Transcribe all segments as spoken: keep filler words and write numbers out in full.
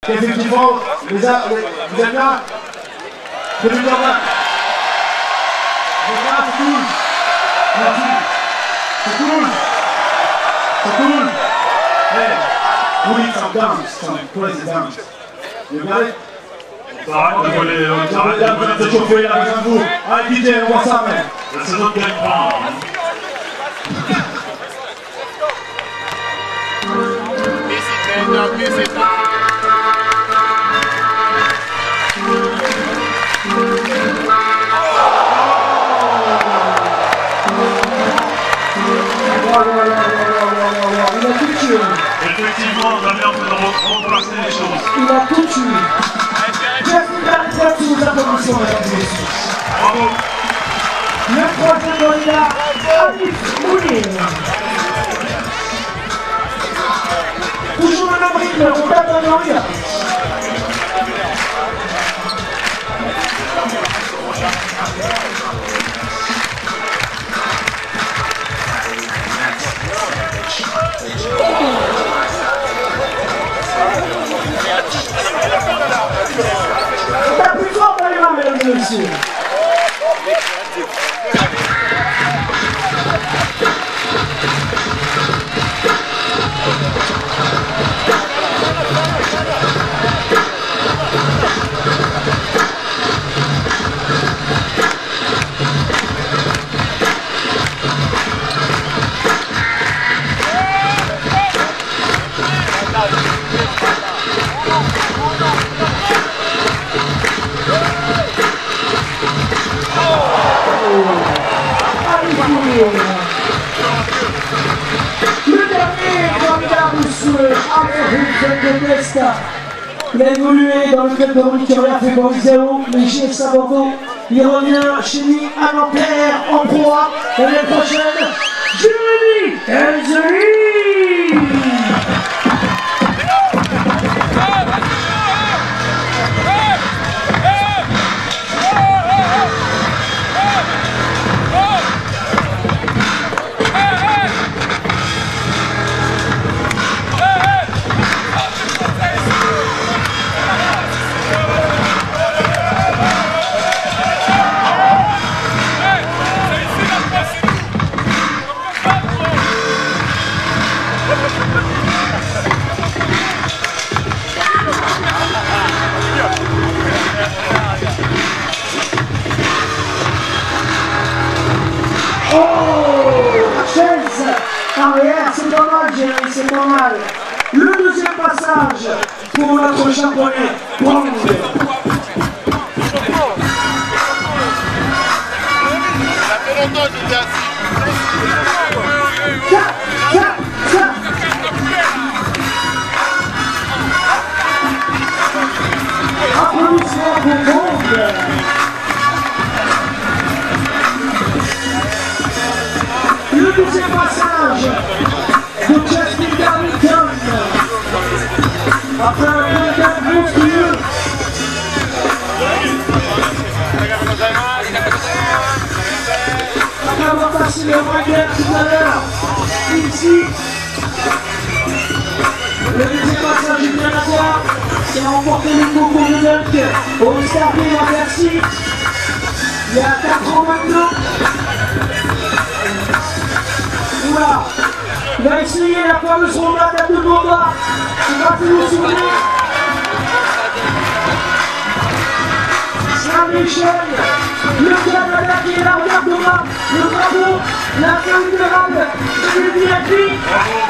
qu'effectivement, les a, les, vous êtes là? C'est du normal. Vous êtes là, c'est cool. Merci. C'est cool. C'est cool. Hey, we need some dance, some crazy dance. You got it? Arrête de voler, arrête de voler. De chauffer là, besoin de vous. Allez, D J, on voit ça, mec. C'est notre gagne-pain. No, this is not. Il a tout tué. Effectivement, on a bien fait de remplacer les choses. Il a tout tué. Justin Barrett sous vos applaudissements, mesdames et messieurs. Bravo. Le troisième candidat, Alif Mounir. Toujours le même rythme, on tape dans le regard. On tape plus fort dans les mains, mesdames et messieurs. Le dernier candidat russe, Amir Testa. Il a évolué dans le club de Montréal, fait pour Isao, le J S A Bordeaux. Il revient chez lui à Nanterre en proie. L'année prochaine, Jérémy Enzeli. Arrière, c'est pas mal, Jérémy, c'est pas mal. Le deuxième passage pour notre japonais, Wang. Ça, ça, ça. Applaudissements pour Wang. Le deuxième passage de Justin Darlington. Après un breakdown monstrueux. Après avoir passé le breakdown tout à l'heure, ici, le deuxième passage est bien à voir. C'est remporté le concours de dunk au Starville à Bercy. Il y a quatre ans maintenant. Oula, il va essayer la fameuse roulade à deux mandats. Il va plus vous souvenir. Saint-Michel, le Canada qui est là, regarde Thomas, le bravo, la fin libérale, c'est le V I P.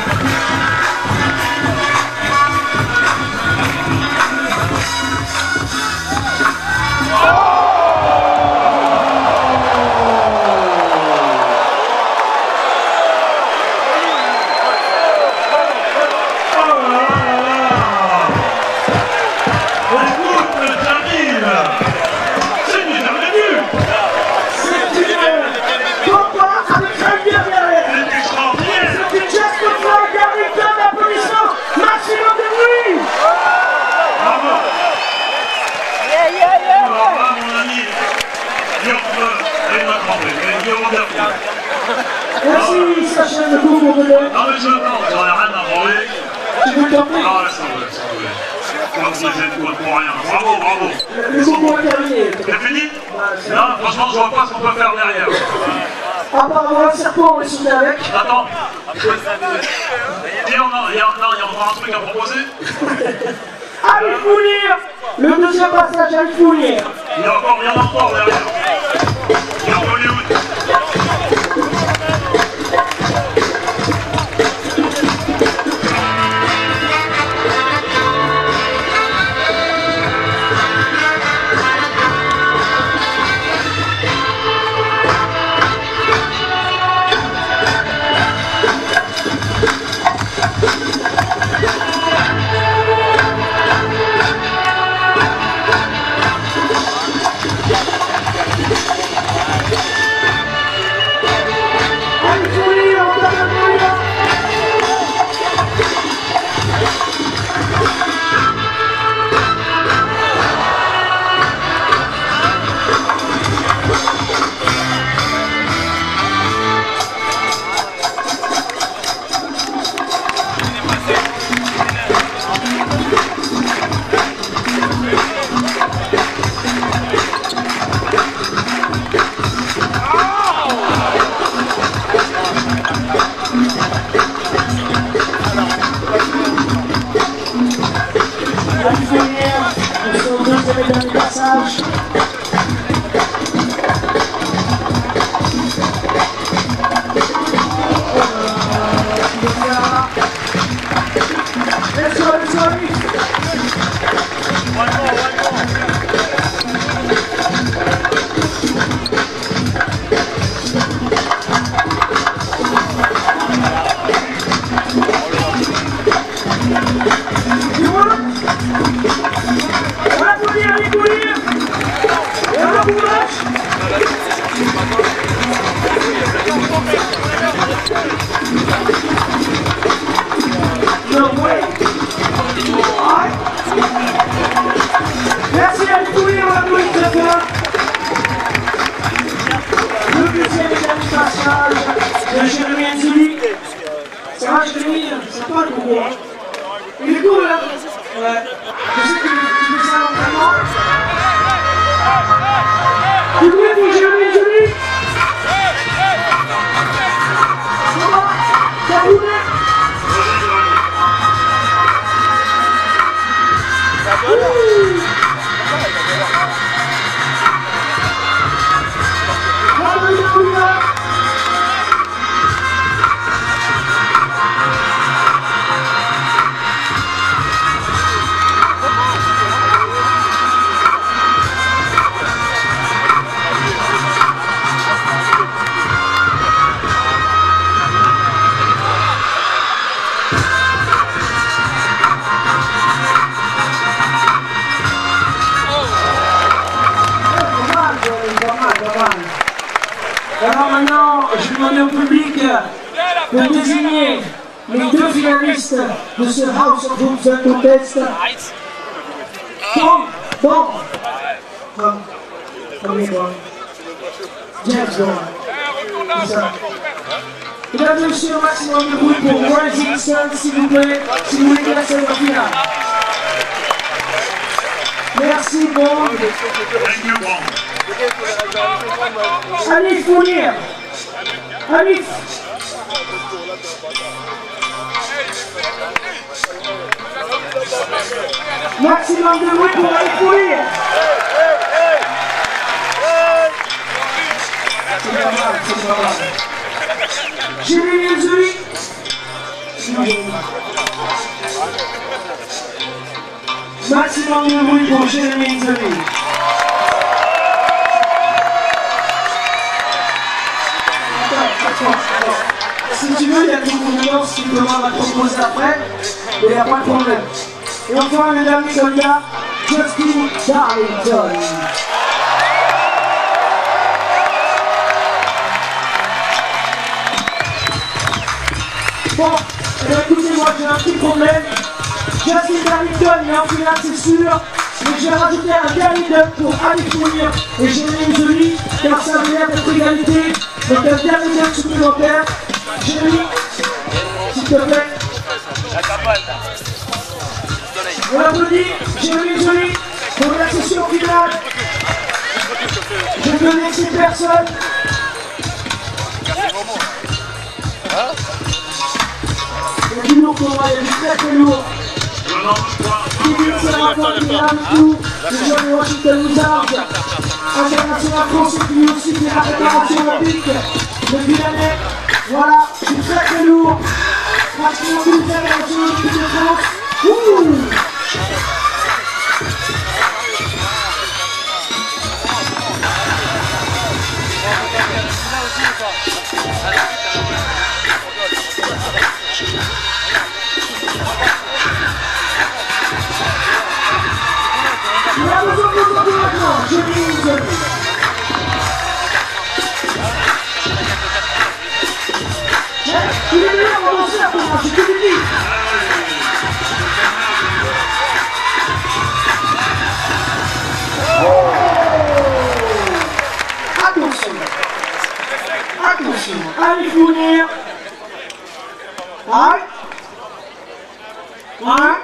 Merci, Sacha, le concours de l'air. Non mais je attends, j'en ai rien à branler. Tu veux tenter? Non, laisse tomber, laisse tomber. pas obligé de code pour rien. Bravo, bravo. Le concours est terminé. C'est fini? Non, franchement, je vois pas ce qu'on peut faire derrière. Apparemment, le serpent, on est sauté avec. Attends. Il y, a, il, y a, non, il y a encore un truc à proposer. Allez, Fournir. Le deuxième passage, allez, Fournir. Il y a encore, il y en a encore derrière. Il y a Hollywood. Alors maintenant, je vais demander au public de désigner les deux finalistes de ce House of Hoops Contest. Tom, Tom, Tom, premier Tom, James Bond. C'est ça. Mesdames et messieurs, maximum de bruit pour Rising Sun, s'il vous plaît, si vous voulez classer la finale. Merci, Bond. Thank you, Bond. Alif Fournir. Alif. Maximum de bruit pour Alif Fournir. C'est pas mal, c'est pas mal. Jérémy Nzui. Maximum de bruit pour Jérémy Nzui. Si tu veux, il y a une conférence qui demande à proposer après, mais il n'y a pas de problème. Et enfin, le dernier candidat, Justin Darlington. Bon, eh bien, écoutez, moi j'ai un petit problème. Justin Darlington est en finale, c'est sûr. Mais je vais rajouter un dernier dub pour Alif Fournir et Jérémy Nzui, car ça veut dire d'être égalité. Donc un dernier dub supplémentaire. Jérémy, s'il te plaît. La cabane, là. Soleil. On applaudit Jérémy Joly pour la session finale. Je ne connais ces personnes. Il y a du lourd pour moi, il y a du très très lourd. Philippe Serapin qui est là avec nous, le jeune Washington Wizards, international français qui lui aussi fait la préparation olympique depuis l'année. Voilà, c'est très très lourd. Maximum de la préparation olympique de France. Ouh! Il a besoin de vous maintenant, je dis. Il est meilleur en danseur pour moi, je te le dis. Attention. Attention. Allez, Fournir. Ouais. Ouais.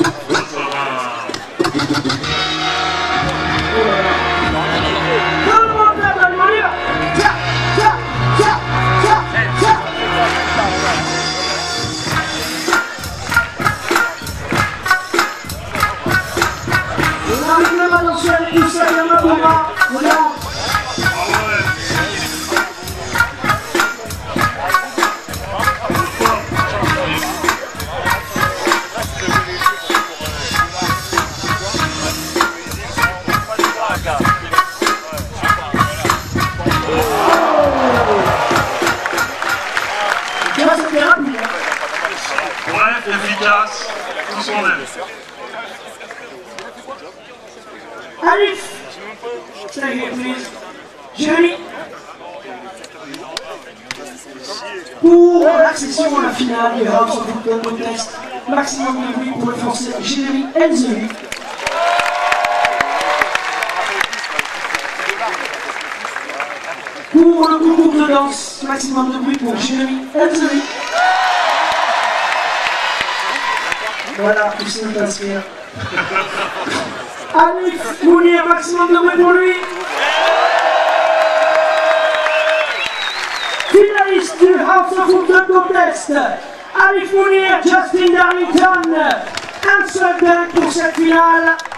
Bref, efficace, tout son aile. Alif, ça y est, please. Jérémy. Pour la session à la finale du House of Football Contest, maximum de bruit pour le français Jérémy Enzeli. Pour le concours de danse, maximum de bruit pour Jérémy Enzeli. Voilà, tout ça t'inspire. Alif Mounir, maximum de bruit pour lui. Finaliste du House of Football Contest, Alif Mounir, Justin Darlington, un seul dingue pour cette finale.